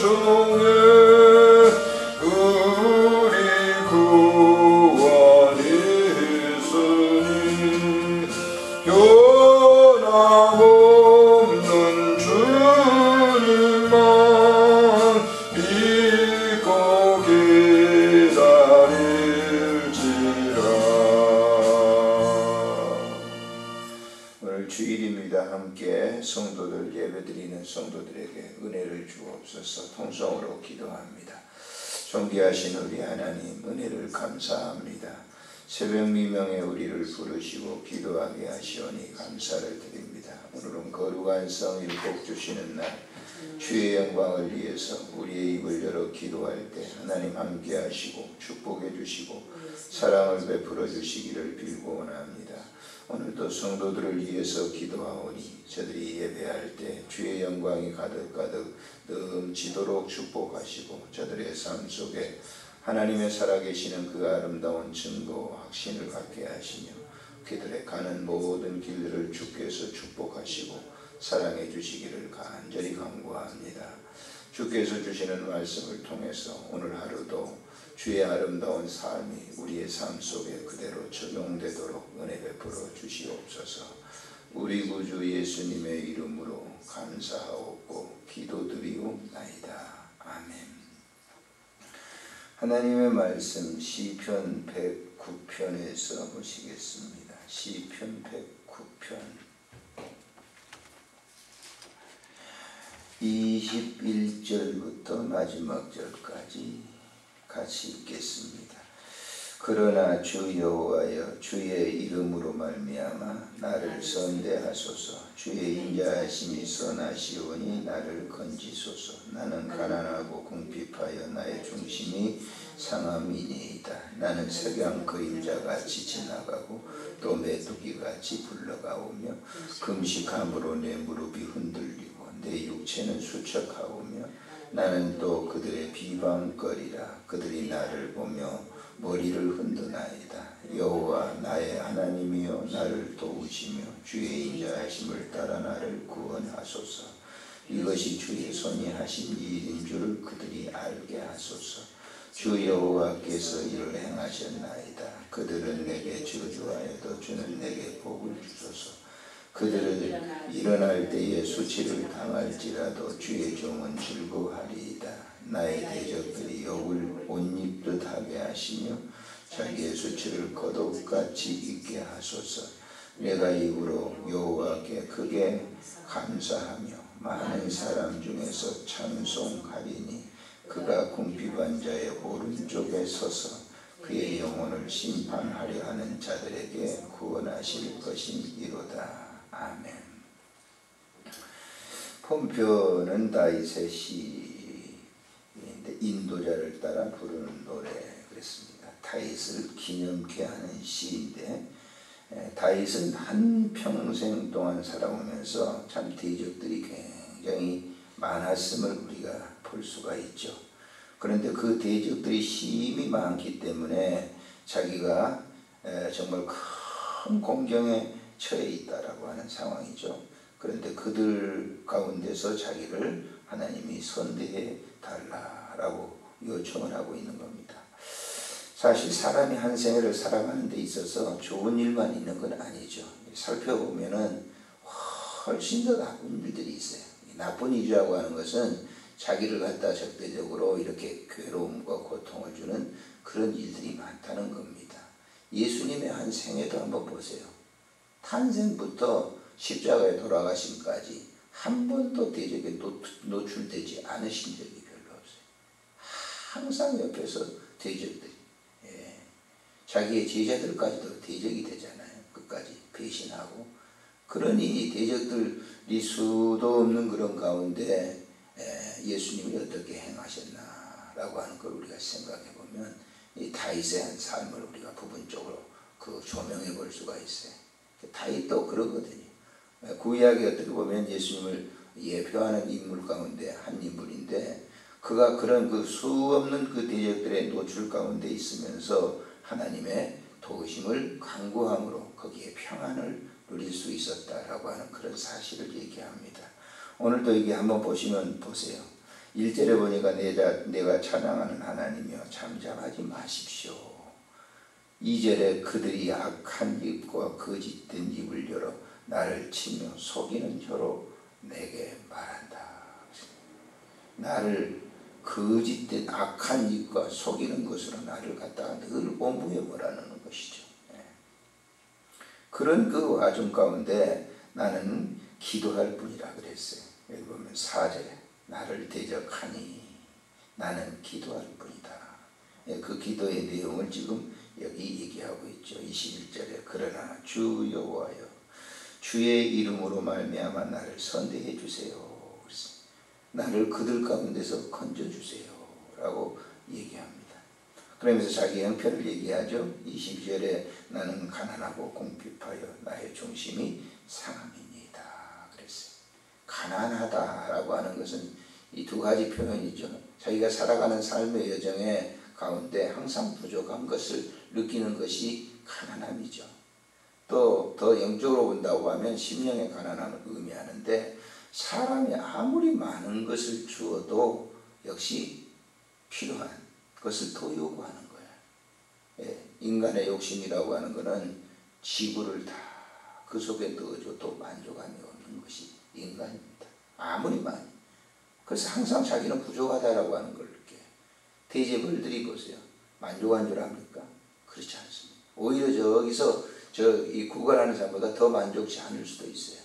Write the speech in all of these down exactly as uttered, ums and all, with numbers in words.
중에 우리 구원이 있으니 변함없는 주님만 믿고 기다릴지라. 오늘 주일입니다. 함께 성도들 예배드리는 성도들에게 은혜를 주옵소서. 통성으로 기도합니다. 존귀하신 우리 하나님, 은혜를 감사합니다. 새벽 미명에 우리를 부르시고 기도하게 하시오니 감사를 드립니다. 오늘은 거룩한 성일 복 주시는 날, 주의 영광을 위해서 우리의 입을 열어 기도할 때 하나님 함께 하시고 축복해 주시고 사랑을 베풀어 주시기를 빌고 원합니다. 오늘도 성도들을 위해서 기도하오니 저들이 예배할 때 주의 영광이 가득가득 넘치도록 축복하시고 저들의 삶 속에 하나님의 살아계시는 그 아름다운 증거 확신을 갖게 하시며 그들의 가는 모든 길들을 주께서 축복하시고 사랑해 주시기를 간절히 간구합니다. 주께서 주시는 말씀을 통해서 오늘 하루도 주의 아름다운 삶이 우리의 삶 속에 그대로 적용되도록 은혜 베풀어 주시옵소서. 우리 구주 예수님의 이름으로 감사하옵고 기도드리옵나이다. 아멘. 하나님의 말씀 시편 백구 편에서 보시겠습니다. 시편 백구 편 이십일 절부터 마지막 절까지 같이 읽겠습니다. 그러나 주 여호와여, 주의 이름으로 말미암아 나를 선대하소서. 주의 인자하심이 선하시오니 나를 건지소서. 나는 가난하고 궁핍하여 나의 중심이 상함이니이다. 나는 석양 그림자같이 지나가고 또 메뚜기같이 굴러가오며 금식함으로 내 무릎이 흔들리고 내 육체는 수척하오며 나는 또 그들의 비방거리라. 그들이 나를 보며 머리를 흔드나이다. 여호와 나의 하나님이여, 나를 도우시며 주의 인자하심을 따라 나를 구원하소서. 이것이 주의 손이 하신 일인 줄을 그들이 알게 하소서. 주 여호와께서 이를 행하셨나이다. 그들은 내게 저주하여도 주는 내게 복을 주소서. 그들은 일어날 때에 수치를 당할지라도 주의 종은 즐거워하리이다. 나의 대적들이 욕을 옷 입듯 하게 하시며 자기의 수치를 겉옷같이 입게 하소서. 내가 입으로 여호와께 크게 감사하며 많은 사람 중에서 찬송하리니 그가 궁핍한 자의 오른쪽에 서서 그의 영혼을 심판하려 하는 자들에게 구원하실 것이니로다. 아멘. 본표는 다윗의 시인데 인도자를 따라 부르는 노래 그랬습니다. 다윗을 기념케 하는 시인데 다윗은 한평생 동안 살아오면서 참 대적들이 굉장히 많았음을 우리가 볼 수가 있죠. 그런데 그 대적들이 심히 많기 때문에 자기가 정말 큰 공경에 처해 있다라고 하는 상황이죠. 그런데 그들 가운데서 자기를 하나님이 선대해 달라라고 요청을 하고 있는 겁니다. 사실 사람이 한 생애를 살아가는 데 있어서 좋은 일만 있는 건 아니죠. 살펴보면은 훨씬 더 나쁜 일들이 있어요. 나쁜 일이라고 하는 것은 자기를 갖다 적대적으로 이렇게 괴로움과 고통을 주는 그런 일들이 많다는 겁니다. 예수님의 한 생애도 한번 보세요. 탄생부터 십자가에 돌아가심까지 한 번도 대적에 노출되지 않으신 적이 별로 없어요. 항상 옆에서 대적들이, 예. 자기의 제자들까지도 대적이 되잖아요. 끝까지 배신하고. 그러니 대적들이 수도 없는 그런 가운데 예, 예수님이 어떻게 행하셨나라고 하는 걸 우리가 생각해 보면 이 다윗의 한 삶을 우리가 부분적으로 그 조명해 볼 수가 있어요. 다윗도 그러거든요. 구약에 어떻게 보면 예수님을 예표하는 인물 가운데 한 인물인데 그가 그런 그 수없는 그 대적들의 노출 가운데 있으면서 하나님의 도우심을 간구함으로 거기에 평안을 누릴 수 있었다라고 하는 그런 사실을 얘기합니다. 오늘도 여기 한번 보시면 보세요. 일 절에 보니까 내가, 내가 찬양하는 하나님이여 잠잠하지 마십시오. 이 절에 그들이 악한 입과 거짓된 입을 열어 나를 치며 속이는 혀로 내게 말한다. 나를 거짓된 악한 입과 속이는 것으로 나를 갖다가 늘 오무에 몰아넣는 것이죠. 그런 그 와중 가운데 나는 기도할 뿐이라 그랬어요. 여기 보면 사 절에 나를 대적하니 나는 기도할 뿐이다. 그 기도의 내용을 지금 여기 얘기하고 있죠. 이십일 절에 그러나 주 여호와여 주의 이름으로 말미암아 나를 선대해 주세요. 나를 그들 가운데서 건져주세요 라고 얘기합니다. 그러면서 자기 형편을 얘기하죠. 이십 절에 나는 가난하고 궁핍하여 나의 중심이 상함이니이다 그랬어요. 가난하다라고 하는 것은 이 두 가지 표현이죠. 자기가 살아가는 삶의 여정에 가운데 항상 부족한 것을 느끼는 것이 가난함이죠. 또 더 영적으로 본다고 하면 심령의 가난함을 의미하는데 사람이 아무리 많은 것을 주어도 역시 필요한 것을 더 요구하는 거예요. 예, 인간의 욕심이라고 하는 것은 지구를 다 그 속에 넣어줘도 만족함이 없는 것이 인간입니다. 아무리 많이. 그래서 항상 자기는 부족하다라고 하는 걸 느껴요. 대제벌들이 보세요. 만족한 줄 압니까? 그렇지 않습니다. 오히려 저기서 저 이 구걸하는 사람보다 더 만족치 않을 수도 있어요.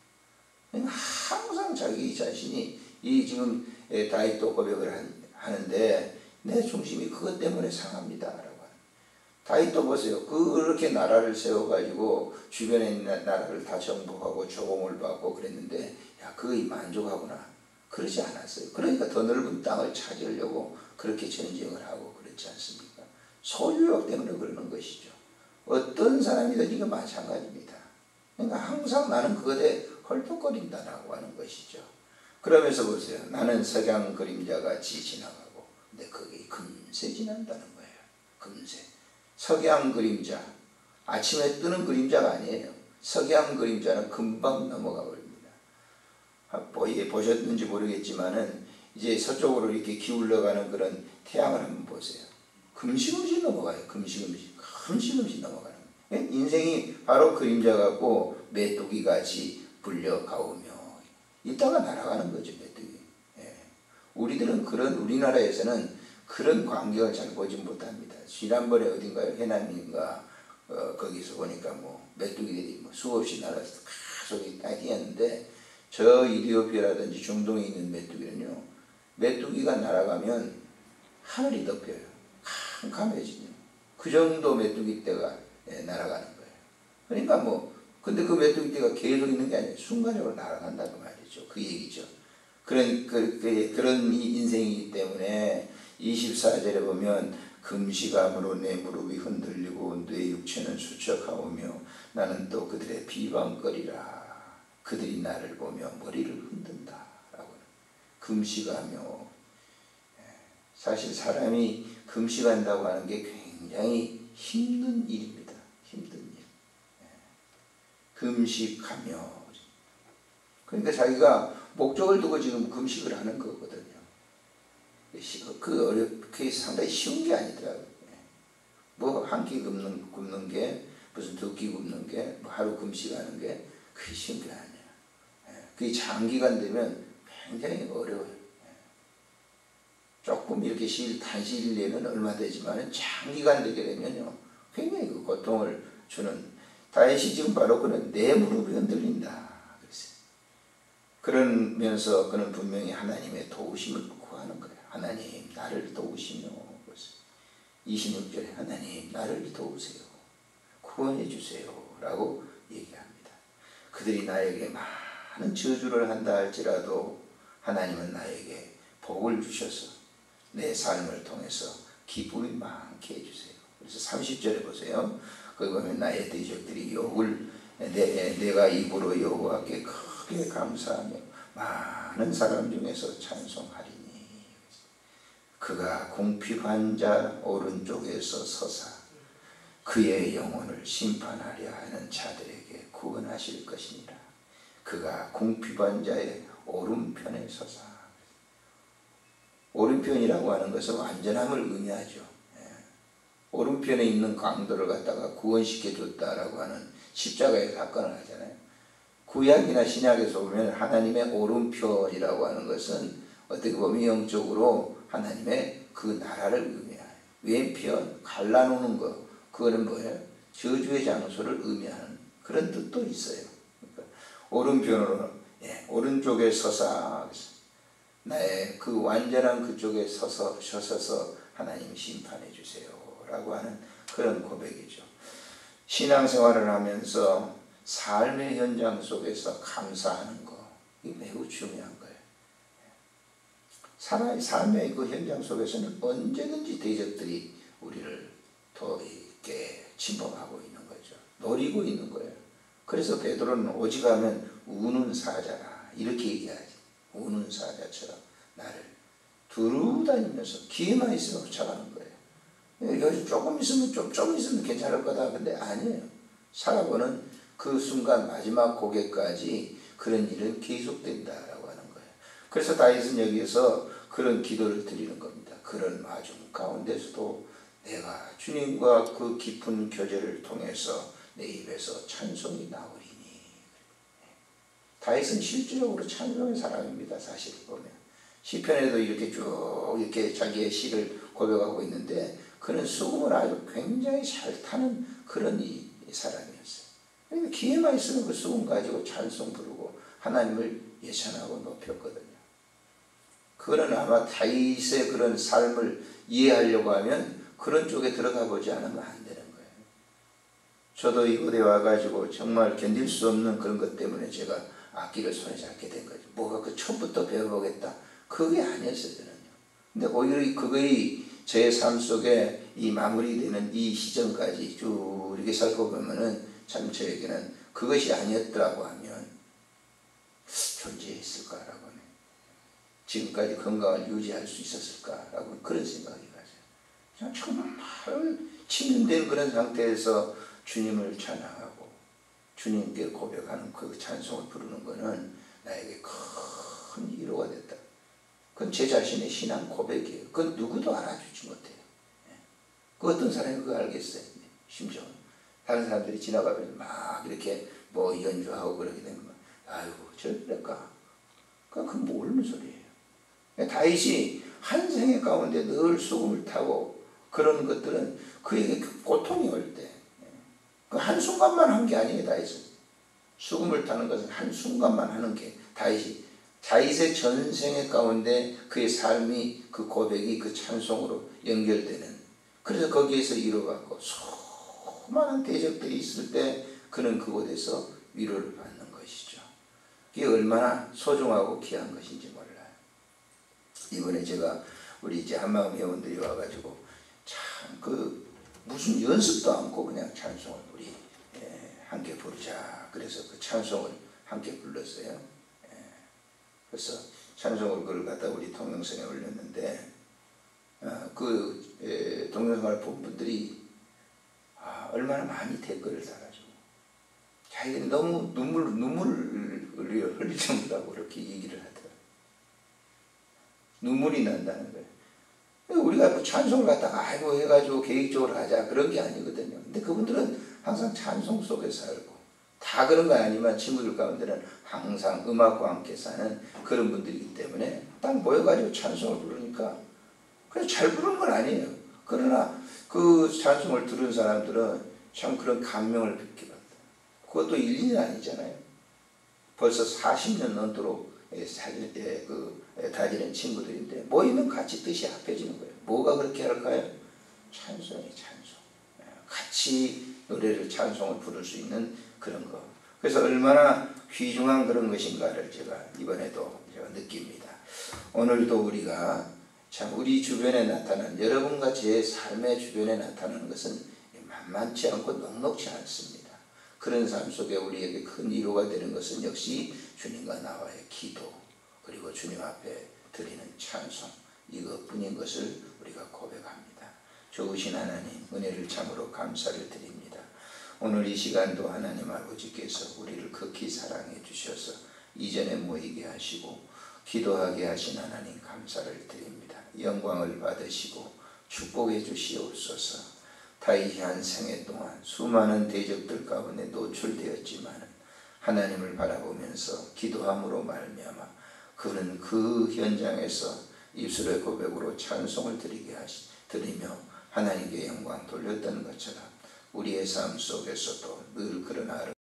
항상 자기 자신이 이 지금 다윗도 고백을 하는데 내 중심이 그것 때문에 상합니다 라고 하는. 다윗도 보세요. 그렇게 나라를 세워가지고 주변에 있는 나라를 다 정복하고 조공을 받고 그랬는데 야 그거 만족하구나. 그러지 않았어요. 그러니까 더 넓은 땅을 차지하려고 그렇게 전쟁을 하고 그렇지 않습니까? 소유욕 때문에 그러는 것이죠. 어떤 사람이든 이거 마찬가지입니다. 그러니까 항상 나는 그것에 헐떡거린다라고 하는 것이죠. 그러면서 보세요. 나는 석양 그림자같이 지나가고 근데 그게 금세 지난다는 거예요. 금세. 석양 그림자. 아침에 뜨는 그림자가 아니에요. 석양 그림자는 금방 넘어가 버립니다. 보셨는지 모르겠지만은 이제 서쪽으로 이렇게 기울어가는 그런 태양을 한번 보세요. 금시금시 넘어가요. 금시금시. 금시금시 넘어가는 거예요. 인생이 바로 그림자 같고 메뚜기 같이 불려가오며 이따가 날아가는 거죠. 메뚜기. 예. 우리들은 그런 우리나라에서는 그런 광경을 잘 보지 못합니다. 지난번에 어딘가요? 해남인가 어, 거기서 보니까 뭐 메뚜기들이 뭐 수없이 날아서 계속 뛰었는데 저 이디오피아라든지 중동에 있는 메뚜기는요. 메뚜기가 날아가면 하늘이 덮여요. 캄캄해지죠. 그 정도 메뚜기 떼가 예, 날아가는 거예요. 그러니까 뭐 근데 그 메뚜기 떼가 계속 있는 게 아니에요. 순간적으로 날아간다고 말이죠. 그 얘기죠. 그런, 그, 그, 그런 인생이기 때문에 이십사 절에 보면 금시감으로 내 무릎이 흔들리고 내 육체는 수척하오며 나는 또 그들의 비방거리라. 그들이 나를 보며 머리를 흔든다. 라고. 금시가며 사실 사람이 금식한다고 하는 게 굉장히 힘든 일입니다. 힘든 일. 금식하며 그러니까 자기가 목적을 두고 지금 금식을 하는 거거든요. 그 어렵, 그게 상당히 쉬운 게 아니더라고요. 뭐 한 끼 굶는, 굶는 게 무슨 두 끼 굶는 게 뭐 하루 금식하는 게 그게 쉬운 게 아니에요. 그게 장기간 되면 굉장히 어려워요. 조금 이렇게 실, 단시일 내면 얼마 되지만 장기간 되게 되면요. 굉장히 그 고통을 주는 다윗이 지금 바로 그는 내 무릎이 흔들린다. 그랬어요. 그러면서 그는 분명히 하나님의 도우심을 구하는 거예요. 하나님 나를 도우시며 이십육 절에 하나님 나를 도우세요. 구원해 주세요. 라고 얘기합니다. 그들이 나에게 많은 저주를 한다 할지라도 하나님은 나에게 복을 주셔서 내 삶을 통해서 기쁨이 많게 해주세요. 그래서 삼십 절에 보세요. 거기 보면 나의 대적들이 욕을 내, 내가 입으로 여호와께 크게 감사하며 많은 사람 중에서 찬송하리니 그가 궁핍한 자 오른쪽에서 서사 그의 영혼을 심판하려 하는 자들에게 구원하실 것이니라. 그가 궁핍한 자의 오른편에 서사 오른편이라고 하는 것은 완전함을 의미하죠. 예. 오른편에 있는 강도를 갖다가 구원시켜 줬다라고 하는 십자가의 사건을 하잖아요. 구약이나 신약에서 보면 하나님의 오른편이라고 하는 것은 어떻게 보면 영적으로 하나님의 그 나라를 의미해요. 왼편, 갈라놓는 거, 그거는 뭐예요? 저주의 장소를 의미하는 그런 뜻도 있어요. 그러니까 오른편으로, 예, 오른쪽에 서사, 나의 그 완전한 그쪽에 서서, 서서서 하나님 심판해 주세요 라고 하는 그런 고백이죠. 신앙생활을 하면서 삶의 현장 속에서 감사하는 거, 이게 매우 중요한 거예요. 사람의 삶의 그 현장 속에서는 언제든지 대적들이 우리를 더 이렇게 침범하고 있는 거죠. 노리고 있는 거예요. 그래서 베드로는 오직 하면 우는 사자라 이렇게 얘기하지. 우는 사자처럼 나를 두루 다니면서 기회만 있으면 쫓아가는 거예요. 여기 조금 있으면 좀, 좀 있으면 괜찮을 거다. 근데 아니에요. 살아보는 그 순간 마지막 고개까지 그런 일은 계속된다라고 하는 거예요. 그래서 다윗은 여기에서 그런 기도를 드리는 겁니다. 그런 마중 가운데서도 내가 주님과 그 깊은 교제를 통해서 내 입에서 찬송이 나오리니. 다윗은 실질적으로 찬송의 사람입니다. 사실 보면 시편에도 이렇게 쭉 이렇게 자기의 시를 고백하고 있는데 그는 수금을 아주 굉장히 잘 타는 그런 이 사람이었어요. 그러니까 기회만 있으면 그 수금 가지고 찬송 부르고 하나님을 예찬하고 높였거든요. 그거는 아마 다윗의 그런 삶을 이해하려고 하면 그런 쪽에 들어가 보지 않으면 안 되는 거예요. 저도 이곳에 와가지고 정말 견딜 수 없는 그런 것 때문에 제가 악기를 손에 잡게 된 거죠. 뭐가 그 처음부터 배워보겠다. 그게 아니었어요, 저는요. 근데 오히려 그거의 제 삶 속에 이 마무리되는 이 시점까지 쭉 이렇게 살펴보면은 참 저에게는 그것이 아니었더라고 하면 존재했을까라고 하네. 지금까지 건강을 유지할 수 있었을까라고 그런 생각이 가져요. 그냥 정말 침륜된 그런 상태에서 주님을 찬양하고 주님께 고백하는 그 찬송을 부르는 것은 나에게 큰 위로가 됐다. 그건 제 자신의 신앙 고백이에요. 그건 누구도 알아주지 못해요. 그 어떤 사람이 그거 알겠어요. 심지어 다른 사람들이 지나가면 막 이렇게 뭐 연주하고 그러게 되면 아유 저럴까? 그건 모르는 소리예요. 다윗이 한 생의 가운데 늘 수금을 타고 그런 것들은 그에게 고통이 올 때 그 한순간만 한 게 아니에요. 다윗은 수금을 타는 것은 한순간만 하는 게 다윗이 다윗의 전생의 가운데 그의 삶이 그 고백이 그 찬송으로 연결되는 그래서 거기에서 위로받고 수많은 대적들이 있을 때 그는 그곳에서 위로를 받는 것이죠. 그게 얼마나 소중하고 귀한 것인지 몰라요. 이번에 제가 우리 이제 한마음 회원들이 와가지고 참 그 무슨 연습도 않고 그냥 찬송을 우리 예, 함께 부르자. 그래서 그 찬송을 함께 불렀어요. 예, 그래서 찬송을 그걸 갖다 우리 동영상에 올렸는데 어, 그 예, 동영상을 본 분들이 아, 얼마나 많이 댓글을 달아주고 자기들이 너무 눈물, 눈물을 흘릴 정도라고 그렇게 얘기를 하더라고요. 눈물이 난다는 거예요. 우리가 뭐 찬송을 갖다가 아이고 해가지고 계획적으로 하자 그런 게 아니거든요. 근데 그분들은 항상 찬송 속에 살고 다 그런 건 아니지만 친구들 가운데는 항상 음악과 함께 사는 그런 분들이기 때문에 딱 모여가지고 찬송을 부르니까 그래서 잘 부르는 건 아니에요. 그러나 그 찬송을 들은 사람들은 참 그런 감명을 받게 받다. 그것도 일, 이 년 아니잖아요. 벌써 사십 년 넘도록 다니는 친구들인데 모이면 같이 뜻이 합해지는 거예요. 뭐가 그렇게 할까요? 찬송이 찬송. 같이 노래를 찬송을 부를 수 있는 그런 거. 그래서 얼마나 귀중한 그런 것인가를 제가 이번에도 제가 느낍니다. 오늘도 우리가 참 우리 주변에 나타나는 여러분과 제 삶의 주변에 나타나는 것은 만만치 않고 넉넉지 않습니다. 그런 삶 속에 우리에게 큰 위로가 되는 것은 역시 주님과 나와의 기도 그리고 주님 앞에 드리는 찬송 이것뿐인 것을 우리가 고백합니다. 좋으신 하나님 은혜를 참으로 감사를 드립니다. 오늘 이 시간도 하나님 아버지께서 우리를 극히 사랑해 주셔서 이전에 모이게 하시고 기도하게 하신 하나님 감사를 드립니다. 영광을 받으시고 축복해 주시옵소서. 다윗이 한 생애 동안 수많은 대적들 가운데 노출되었지만 하나님을 바라보면서 기도함으로 말미암아 그는 그 현장에서 입술의 고백으로 찬송을 드리게 하시, 드리며 하나님께 영광 돌렸던 것처럼 우리의 삶 속에서도 늘 그런 아름